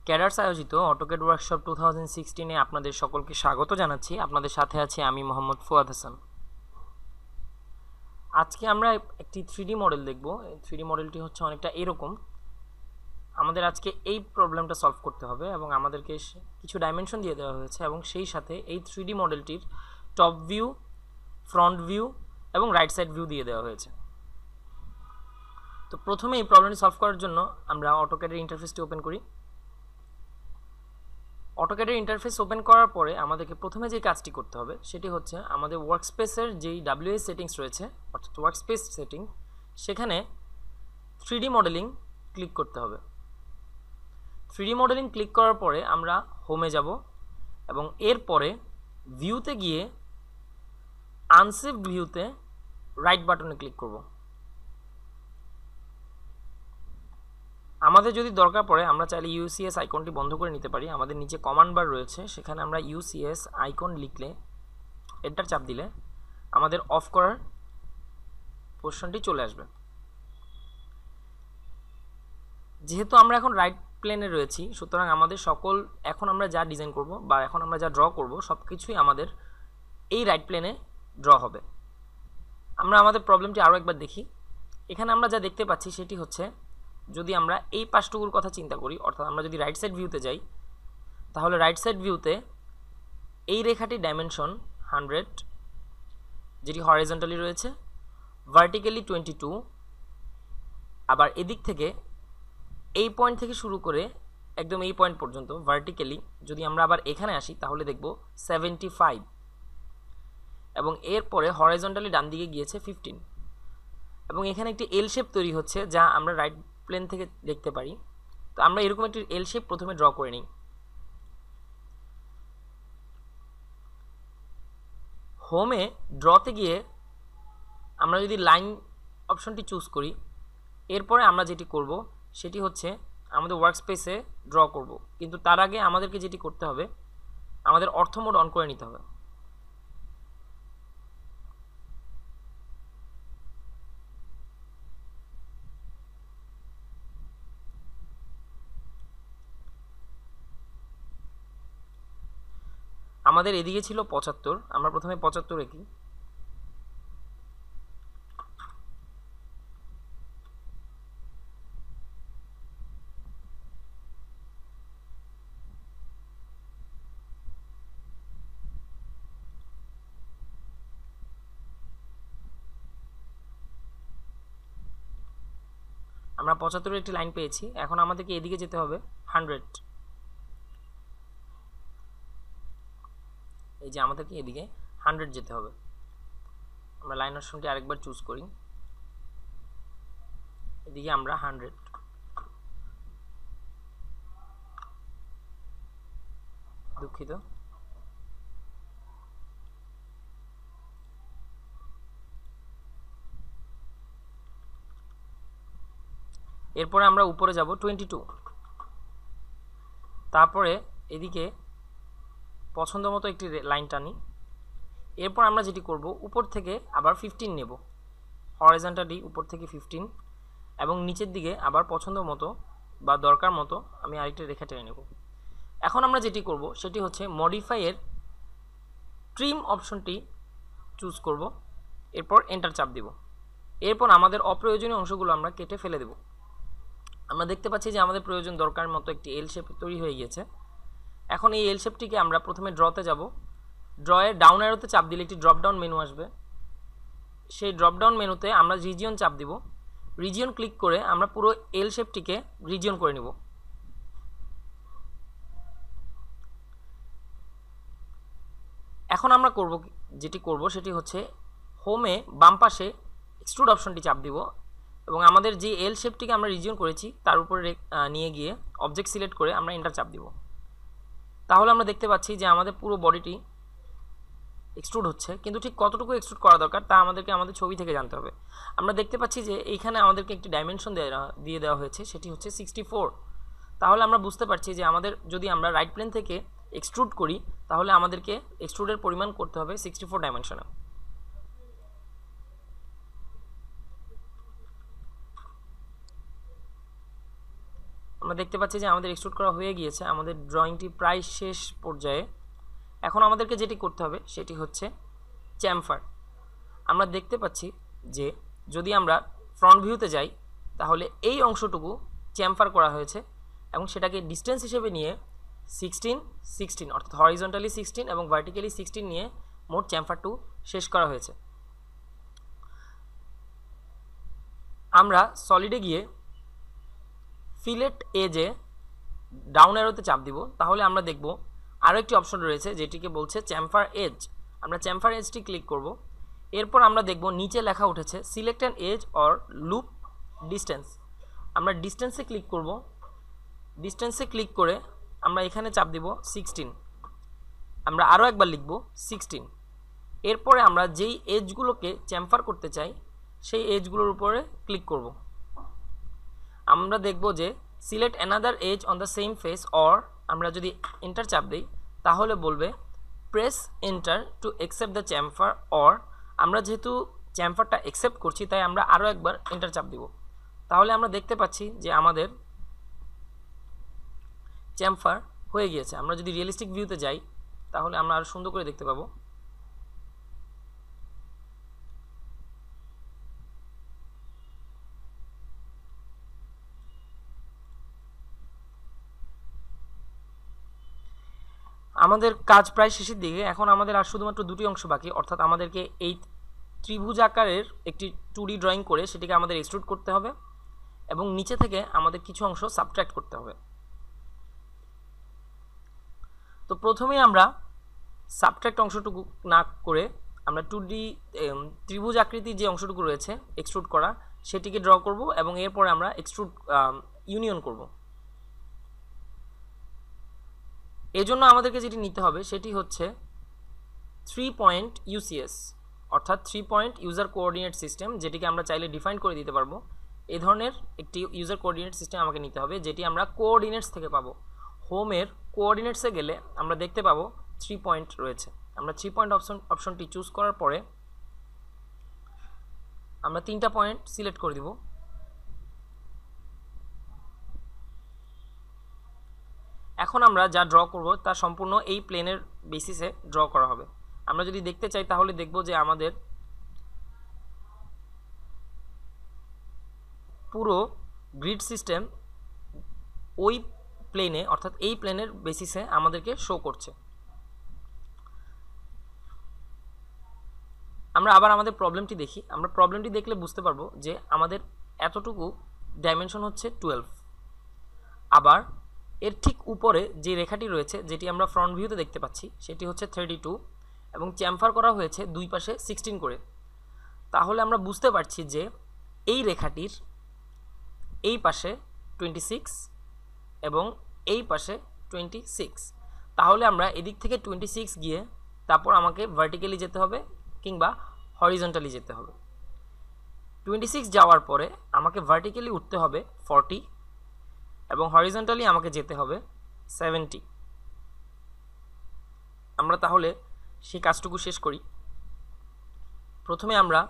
Cadres আয়োজিত AutoCAD workshop 2016-এ আপনাদের সকলকে স্বাগত জানাচ্ছি। আপনাদের সাথে আছি আমি মোহাম্মদ ফুয়াদ হাসান। আজকে আমরা একটি 3D মডেল দেখব। এই 3D মডেলটি হচ্ছে অনেকটা এরকম। আমাদের আজকে এই প্রবলেমটা সলভ করতে হবে এবং আমাদেরকে কিছু ডাইমেনশন দিয়ে দেওয়া হয়েছে এবং সেই সাথে এই 3D মডেলটির টপ ভিউ, ফ্রন্ট ভিউ এবং রাইট সাইড ভিউ দিয়ে দেওয়া হয়েছে। তো প্রথমে এই প্রবলেমটি সলভ করার জন্য আমরা অটোক্যাডের ইন্টারফেসটি ওপেন করি। অটোক্যাডের ইন্টারফেস ওপেন করার পরে আমাদেরকে প্রথমে যে কাজটি করতে হবে সেটি হচ্ছে আমাদের ওয়ার্কস্পেসের যেই WS সেটিংস রয়েছে অর্থাৎ ওয়ার্কস্পেস সেটিং, সেখানে 3D মডেলিং ক্লিক করতে হবে। 3D মডেলিং ক্লিক করার পরে আমরা হোমে যাব এবং এরপরে ভিউতে গিয়ে আনসেভড ভিউতে রাইট বাটনে ক্লিক করব। আমাদের যদি দরকার পড়ে আমরা চাইলে ইউসিএস আইকনটি বন্ধ করে নিতে পারি। আমাদের নিচে কমান্ড বার রয়েছে, সেখানে আমরা ইউসিএস আইকন লিখলে এন্টার চাপ দিলে আমাদের অফ করার পোর্শনটি চলে আসবে। যেহেতু আমরা এখন রাইট প্লেনে রয়েছি, সুতরাং আমাদের এখন আমরা যা ডিজাইন করব বা এখন আমরা যা ড্র করব সব কিছুই আমাদের এই রাইট প্লেনে ড্র হবে। আমরা আমাদের প্রবলেমটি আরও একবার দেখি। এখানে আমরা যা দেখতে পাচ্ছি সেটি হচ্ছে, যদি আমরা এই পাশটুকুর কথা চিন্তা করি, অর্থাৎ আমরা যদি রাইট সাইড ভিউতে যাই, তাহলে রাইট সাইড ভিউতে এই রেখাটির ডাইমেনশন 100, যেটি হরিজন্টালি রয়েছে, ভার্টিক্যালি 22, আবার এদিক থেকে এই পয়েন্ট থেকে শুরু করে একদম এই পয়েন্ট পর্যন্ত ভার্টিক্যালি যদি আমরা আবার এখানে আসি তাহলে দেখব 75, এবং এরপরে হরিজন্টালি ডান দিকে গিয়েছে 15, এবং এখানে একটি এল শেপ তৈরি হচ্ছে যা আমরা রাইট প্লেন থেকে দেখতে পারি। তো আমরা এরকম একটি এল শেপ প্রথমে ড্র করে নিই। হোমে ড্রতে গিয়ে আমরা যদি লাইন অপশনটি চুজ করি, এরপরে আমরা যেটি করব সেটি হচ্ছে আমাদের ওয়ার্কস্পেসে ড্র করব, কিন্তু তার আগে আমাদেরকে যেটি করতে হবে আমাদের অর্থ মোড অন করে নিতে হবে। আমাদের এদিকে ছিল 75, আমরা প্রথমে 75 রেখি। আমরা 75 একটি লাইন পেয়েছি। এখন আমাদেরকে এদিকে যেতে হবে 100। এই যে আমাদেরকে এদিকে 100 যেতে হবে। আমরা লাইন অপশনটি আরেকবার চুজ করি, এদিকে আমরা 100। দুঃখিত। এরপরে আমরা উপরে যাব 22, তারপরে এদিকে পছন্দ মতো একটি লাইন টানি। এরপর আমরা যেটি করব, উপর থেকে আবার 15 নেব, হরিজন্টালি উপর থেকে 15, এবং নিচের দিকে আবার পছন্দ মতো বা দরকার মতো আমি আরেকটি রেখা টেনে নেব। এখন আমরা যেটি করব সেটি হচ্ছে মডিফাইয়ের ট্রিম অপশনটি চুজ করব, এরপর এন্টার চাপ দিব। এরপর আমাদের অপ্রয়োজনীয় অংশগুলো আমরা কেটে ফেলে দেব। আমরা দেখতে পাচ্ছি যে আমাদের প্রয়োজন দরকার মতো একটি এল শেপ তৈরি হয়ে গিয়েছে। এখন এই এল শেপটিকে আমরা প্রথমে ড্রতে যাব। ড্রয়ের ডাউন অ্যারোতে চাপ দিলে একটি ড্রপ ডাউন মেনু আসবে। সেই ড্রপ ডাউন মেনুতে আমরা রিজিয়ন চাপ দিব। রিজিয়ন ক্লিক করে আমরা পুরো এল শেপটিকে রিজিয়ন করে নিব। এখন আমরা যেটি করব সেটি হচ্ছে হোমে বাম পাশে এক্সট্রুড অপশনটি চাপ দিব এবং আমাদের যে এল শেপটিকে আমরা রিজিয়ন করেছি তার উপরে নিয়ে গিয়ে অবজেক্ট সিলেক্ট করে আমরা এন্টার চাপ দিব। তাহলে আমরা দেখতে পাচ্ছি যে আমাদের পুরো বডিটি এক্সট্রুড হচ্ছে, কিন্তু ঠিক কতটুকু এক্সট্রুড করা দরকার তা আমাদেরকে আমাদের ছবি থেকে জানতে হবে। আমরা দেখতে পাচ্ছি যে এইখানে আমাদেরকে একটি ডাইমেনশন দিয়ে দেওয়া হয়েছে, সেটি হচ্ছে 64। তাহলে আমরা বুঝতে পারছি যে যদি আমরা রাইট প্লেন থেকে এক্সট্রুড করি তাহলে আমাদেরকে এক্সট্রুডের পরিমাণ করতে হবে 64 ডাইমেনশনে। আমরা দেখতে পাচ্ছি যে আমাদের এক্সট্রুড করা হয়ে গিয়েছে, আমাদের ড্রয়িংটি প্রায় শেষ পর্যায়ে। এখন আমাদেরকে যেটি করতে হবে সেটি হচ্ছে চ্যামফার। আমরা দেখতে পাচ্ছি যে যদি আমরা ফ্রন্ট ভিউতে যাই তাহলে এই অংশটুকু চ্যামফার করা হয়েছে এবং সেটাকে ডিস্টেন্স হিসেবে নিয়ে 16 অর্থাৎ হরিজন্টালি 16 এবং ভার্টিক্যালি 16 নিয়ে মোট চ্যামফারটু শেষ করা হয়েছে। আমরা সলিডে গিয়ে ফিলেট এজে ডাউন অ্যারোতে চাপ দিব, তাহলে আমরা দেখব আরও একটি অপশন রয়েছে যেটিকে বলছে চ্যামফার এজ। আমরা চ্যামফার এজটি ক্লিক করব। এরপর আমরা দেখব নিচে লেখা উঠেছে select an edge or loop distance. আমরা ডিস্টেন্সে ক্লিক করব। ডিস্টেন্সে ক্লিক করে আমরা এখানে চাপ দিব 16। আমরা আরও একবার লিখব 16। এরপরে আমরা যেই এজগুলোকে চ্যামফার করতে চাই সেই এজগুলোর উপরে ক্লিক করব। আমরা দেখব যে select another edge on the same face, or আমরা যদি এন্টার চাপ দিই তাহলে বলবে press enter to accept the chamfer, or আমরা যেহেতু চ্যামফারটা অ্যাকসেপ্ট করছি তাই আমরা আরও একবার এন্টার চাপ দিব। তাহলে আমরা দেখতে পাচ্ছি যে আমাদের চ্যামফার হয়ে গিয়েছে। আমরা যদি রিয়েলিস্টিক ভিউতে যাই তাহলে আমরা আরও সুন্দর করে দেখতে পাবো। আমাদের কাজ প্রায় শেষের দিকে। এখন আমাদের আর শুধুমাত্র দুটি অংশ বাকি, অর্থাৎ আমাদেরকে এই ত্রিভুজ আকারের একটি 2D ড্রয়িং করে সেটিকে আমাদের এক্সট্রুড করতে হবে এবং নিচে থেকে আমাদের কিছু অংশ সাবট্রাক্ট করতে হবে। তো প্রথমেই আমরা সাবট্রাক্ট অংশটুকু না করে আমরা 2D ত্রিভুজ আকৃতির যে অংশটুকু রয়েছে এক্সট্রুড করা সেটিকে ড্র করব এবং এরপরে আমরা এক্সট্রুড ইউনিয়ন করব। এই জন্য আমাদেরকে যেটি নিতে হবে সেটি হচ্ছে 3 পয়েন্ট ইউসিএস, অর্থাৎ 3 পয়েন্ট ইউজার কোঅর্ডিনেট সিস্টেম, যেটিকে আমরা চাইলে ডিফাইন করে দিতে পারবো। এই ধরনের একটি ইউজার কোঅর্ডিনেট সিস্টেম আমাকে নিতে হবে, যেটি আমরা কোঅর্ডিনেটস থেকে পাবো। হোমের কোঅর্ডিনেটসে গেলে আমরা দেখতে পাবো 3 পয়েন্ট রয়েছে। আমরা 3 পয়েন্ট অপশনটি চুজ করার পরে আমরা 3টা পয়েন্ট সিলেক্ট করে দিব। এখন আমরা যা ড্র করব তা সম্পূর্ণ এই প্লেনের বেসিসে ড্র করা হবে। আমরা যদি দেখতে চাই তাহলে দেখব যে আমাদের পুরো গ্রিড সিস্টেম ওই প্লেনে অর্থাৎ এই প্লেনের বেসিসে আমাদেরকে শো করছে। আমরা আবার আমাদের প্রবলেমটি দেখি। আমরা প্রবলেমটি দেখলে বুঝতে পারবো যে আমাদের এতটুকু ডাইমেনশন হচ্ছে 12। আবার এর ঠিক উপরে যে রেখাটি রয়েছে যেটি আমরা ফ্রন্ট ভিউতে দেখতে পাচ্ছি সেটি হচ্ছে 32 এবং চ্যামফার করা হয়েছে দুই পাশে 16 করে। তাহলে আমরা বুঝতে পারছি যে এই রেখাটির এই পাশে 26 এবং এই পাশে 26। তাহলে আমরা এদিক থেকে 26 গিয়ে তারপর আমাকে ভার্টিক্যালি যেতে হবে কিংবা হরিজন্টালি যেতে হবে। 26 যাওয়ার পরে আমাকে ভার্টিক্যালি উঠতে হবে 40 এবং হরিজন্টালি আমাকে যেতে হবে 70। আমরা তাহলে সেই কাজটুকু শেষ করি। প্রথমে আমরা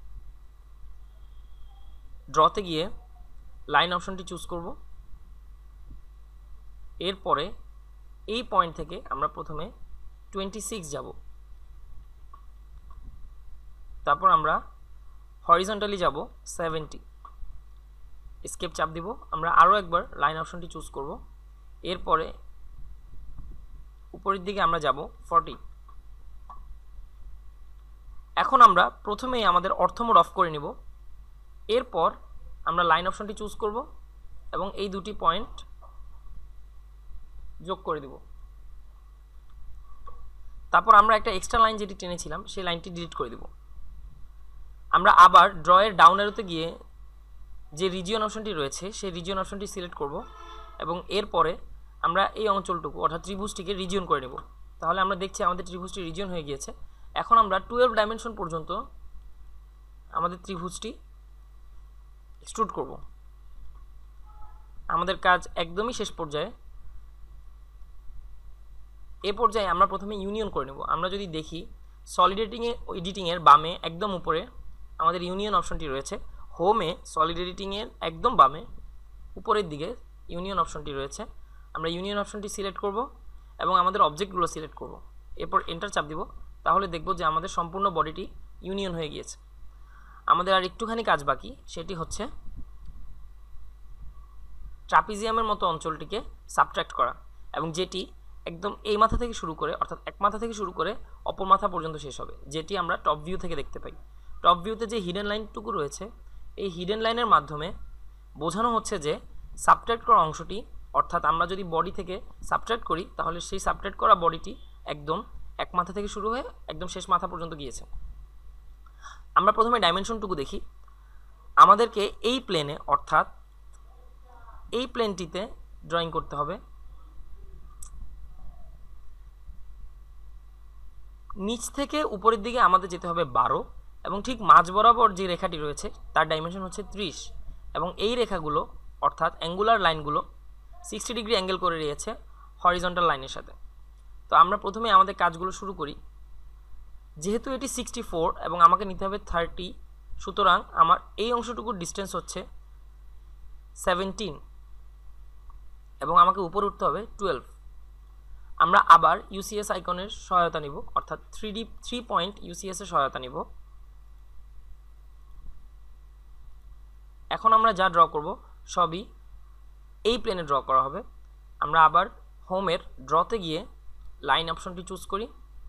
ড্রতে গিয়ে লাইন অপশনটি চুজ করব। এরপরে এই পয়েন্ট থেকে আমরা প্রথমে 26 যাব, তারপর আমরা হরিজন্টালি যাব 70। এসকেপ চাপ দিব। আমরা আরও একবার লাইন অপশনটি চুজ করব। এরপরে উপরের দিকে আমরা যাব 40। এখন আমরা প্রথমেই আমাদের অর্থ মোড অফ করে নিব। এরপর আমরা লাইন অপশনটি চুজ করব এবং এই দুটি পয়েন্ট যোগ করে দিব। তারপর আমরা একটা এক্সট্রা লাইন যেটি টেনেছিলাম সেই লাইনটি ডিলিট করে দিব। আমরা আবার ড্রয়ের ডাউন অ্যারোতে গিয়ে যে রিজিয়ন অপশনটি রয়েছে সেই রিজিয়ন অপশনটি সিলেক্ট করব এবং এরপরে আমরা এই অঞ্চলটুকু অর্থাৎ ত্রিভুজটিকে রিজিয়ন করে নেব। তাহলে আমরা দেখছি আমাদের ত্রিভুজটি রিজিয়ন হয়ে গিয়েছে। এখন আমরা 12 ডাইমেনশন পর্যন্ত আমাদের ত্রিভুজটি এক্সট্রুড করব। আমাদের কাজ একদমই শেষ পর্যায়ে। এ পর্যায়ে আমরা প্রথমে ইউনিয়ন করে নেব। আমরা যদি দেখি সলিড এডিটিংয়ের বামে একদম উপরে আমাদের ইউনিয়ন অপশনটি রয়েছে। হোমে সলিড এডিটিংয়ের একদম বামে উপরের দিকে ইউনিয়ন অপশনটি রয়েছে, আমরা ইউনিয়ন অপশনটি সিলেক্ট করব এবং আমাদের অবজেক্টগুলো সিলেক্ট করব, এরপর এন্টার চাপ দিব। তাহলে দেখব যে আমাদের সম্পূর্ণ বডিটি ইউনিয়ন হয়ে গিয়েছে। আমাদের আর একটুখানি কাজ বাকি, সেটি হচ্ছে ট্রাপিজিয়ামের মতো অঞ্চলটিকে সাবট্রাক্ট করা, এবং যেটি একদম এই মাথা থেকে শুরু করে, অর্থাৎ এক মাথা থেকে শুরু করে অপর মাথা পর্যন্ত শেষ হবে, যেটি আমরা টপ ভিউ থেকে দেখতে পাই। টপ ভিউতে যে হিডেন লাইনটুকু রয়েছে, এই হিডেন লাইনের মাধ্যমে বোঝানো হচ্ছে যে সাবট্রাক্ট করা অংশটি, অর্থাৎ আমরা যদি বডি থেকে সাবট্রাক্ট করি তাহলে সেই সাবট্রাক্ট করা বডিটি একদম এক মাথা থেকে শুরু হয়ে একদম শেষ মাথা পর্যন্ত গিয়েছে। আমরা প্রথমে ডাইমেনশনটুকু দেখি। আমাদেরকে এই প্লেনে, অর্থাৎ এই প্লেনটিতে ড্রয়িং করতে হবে। নিচ থেকে উপরের দিকে আমাদের যেতে হবে 12, এবং ঠিক মাঝ বরাবর যে রেখাটি রয়েছে তার ডাইমেনশন হচ্ছে 30, এবং এই রেখাগুলো অর্থাৎ অ্যাঙ্গুলার লাইনগুলো 60 ডিগ্রি অ্যাঙ্গেল করে রয়েছে হরিজন্টাল লাইনের সাথে। তো আমরা প্রথমে আমাদের কাজগুলো শুরু করি। যেহেতু এটি 64 এবং আমাকে নিতে হবে 30, সুতরাং আমার এই অংশটুকুর ডিস্টেন্স হচ্ছে 17 এবং আমাকে উপরে উঠতে হবে 12। আমরা আবার ইউসিএস আইকনের সহায়তা নিব, অর্থাৎ 3 পয়েন্ট ইউসিএস এর সহায়তা নিব। এখন আমরা যা ড্র করব সবই এই প্লেনে ড্র করা হবে। আমরা আবার হোমের ড্রতে গিয়ে লাইন অপশনটি চুজ করি।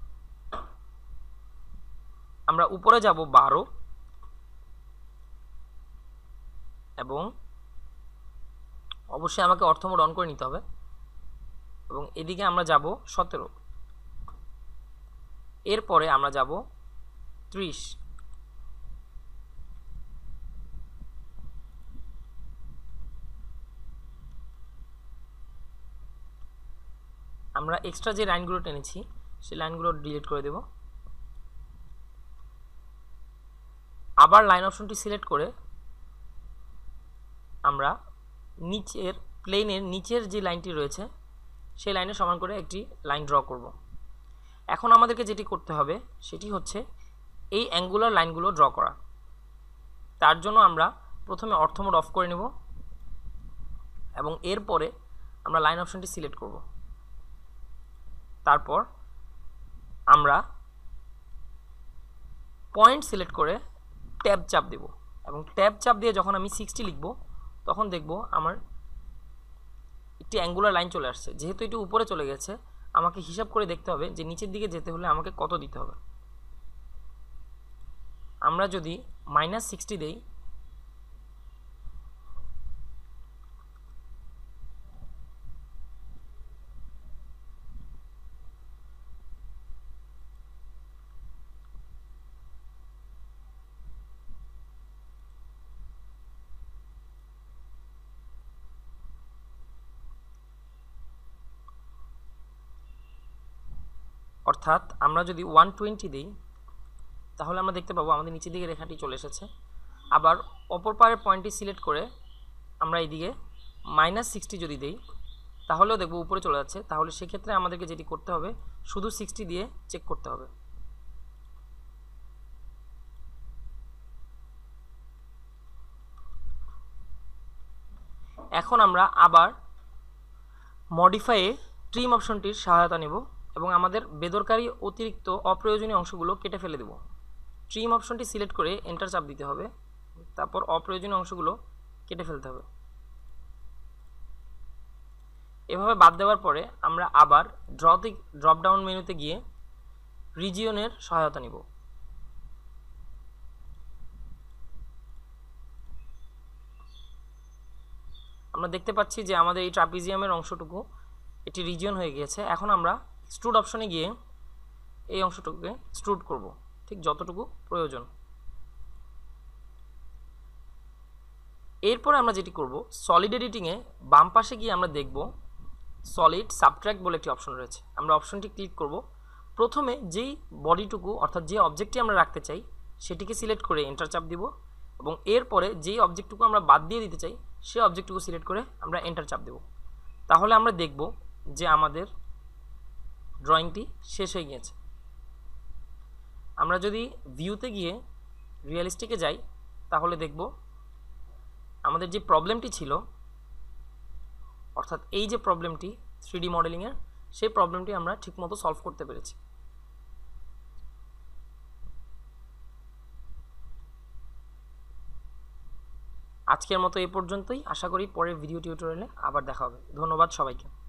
আমরা উপরে যাব 12 এবং অবশ্যই আমাকে অর্থ মোড অন করে নিতে হবে, এবং এদিকে আমরা যাব 17, এরপরে আমরা যাব 30, আমরা এক্সট্রা যে লাইনগুলো টেনেছি সেই লাইনগুলো ডিলিট করে দেব। আবার লাইন অপশনটি সিলেক্ট করে আমরা নিচের প্লেনের নিচের যে লাইনটি রয়েছে সেই লাইনের সমান করে একটি লাইন ড্র করব। এখন আমাদেরকে যেটি করতে হবে সেটি হচ্ছে এই অ্যাঙ্গুলার লাইনগুলো ড্র করা। তার জন্য আমরা প্রথমে অর্থ মোড অফ করে নেব এবং এরপরে আমরা লাইন অপশনটি সিলেক্ট করব। তারপর আমরা পয়েন্ট সিলেক্ট করে ট্যাব চাপ দেব, এবং ট্যাব চাপ দিয়ে যখন আমি 60 লিখব তখন দেখব আমার একটি অ্যাঙ্গুলার লাইন চলে আসছে। যেহেতু এটি উপরে চলে গেছে, আমাকে হিসাব করে দেখতে হবে যে নিচের দিকে যেতে হলে আমাকে কত দিতে হবে। আমরা যদি -60 দেই, অর্থাৎ আমরা যদি 120 দিই তাহলে আমরা দেখতে পাবো আমাদের নিচের দিকে রেখাটি চলে এসেছে। আবার অপর পারের পয়েন্টটি সিলেক্ট করে আমরা এইদিকে -60 যদি দিই তাহলেও দেখব উপরে চলে যাচ্ছে। তাহলে সেক্ষেত্রে আমাদেরকে যেটি করতে হবে শুধু 60 দিয়ে চেক করতে হবে। এখন আমরা আবার মডিফাইয়ে ট্রিম অপশনটির সহায়তা নেব এবং আমাদের বেদরকারী অতিরিক্ত অপ্রয়োজনীয় অংশগুলো কেটে ফেলে দেব। ট্রিম অপশনটি সিলেক্ট করে এন্টার চাপ দিতে হবে, তারপর অপ্রয়োজনীয় অংশগুলো কেটে ফেলতে হবে। এভাবে বাদ দেওয়ার পরে আমরা আবার ড্রপ ডাউন মেনুতে গিয়ে রিজিয়নের সহায়তা নিব। আমরা দেখতে পাচ্ছি যে আমাদের এই ট্রাপিজিয়ামের অংশটুকু এটি রিজিয়ন হয়ে গিয়েছে। এখন আমরা এক্সট্রুড অপশনে গিয়ে এই অংশটুকুকে এক্সট্রুড করব ঠিক যতটুকু প্রয়োজন। এরপর আমরা যেটি করব, সলিড এডিটিংয়ে বাম পাশে গিয়ে আমরা দেখব সলিড সাবট্রাক্ট বলে একটি অপশন রয়েছে। আমরা অপশনটি ক্লিক করব। প্রথমে যেই বডিটুকু অর্থাৎ যে অবজেক্টটি আমরা রাখতে চাই সেটিকে সিলেক্ট করে এন্টার চাপ দিব, এবং এরপরে যেই অবজেক্টটুকু আমরা বাদ দিয়ে দিতে চাই সেই অবজেক্টটুকু সিলেক্ট করে আমরা এন্টার চাপ দেব। তাহলে আমরা দেখব যে আমাদের ড্রয়িংটি শেষ হয়ে গিয়েছে। আমরা যদি ভিউতে গিয়ে রিয়েলিস্টিকে যাই তাহলে দেখব আমাদের যে প্রবলেমটি ছিল অর্থাৎ এই যে প্রবলেমটি 3D মডেলিংয়ের, সেই প্রবলেমটি আমরা ঠিকমতো সলভ করতে পেরেছি। আজকের মতো এই পর্যন্তই। আশা করি পরের ভিডিও টিউটোরিয়ালে আবার দেখা হবে। ধন্যবাদ সবাইকে।